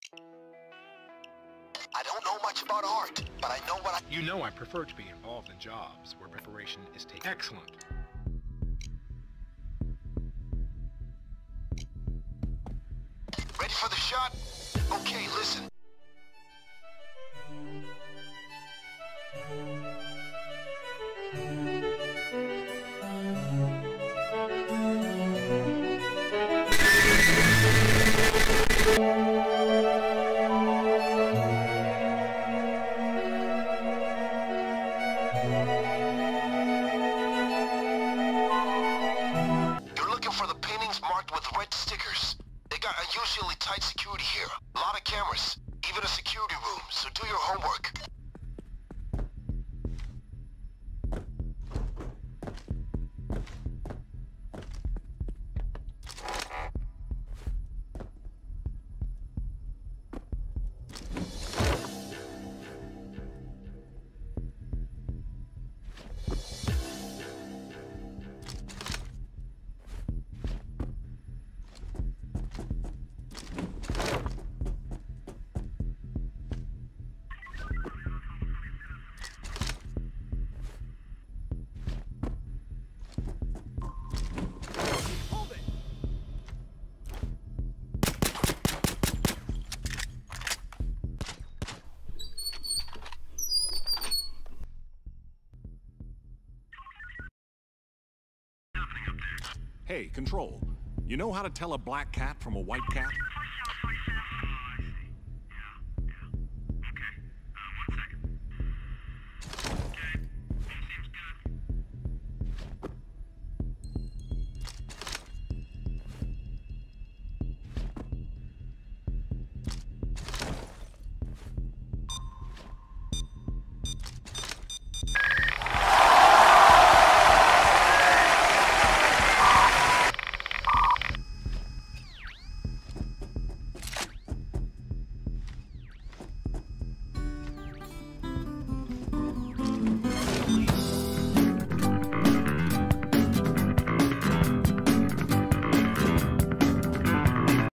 I don't know much about art, but I know what I... You know I prefer to be involved in jobs where preparation is taken. Excellent. Ready for the shot? Okay, listen. You're looking for the paintings marked with red stickers. They got unusually tight security here. A lot of cameras, even a security room, so do your homework. Hey, Control. You know how to tell a black cat from a white cat?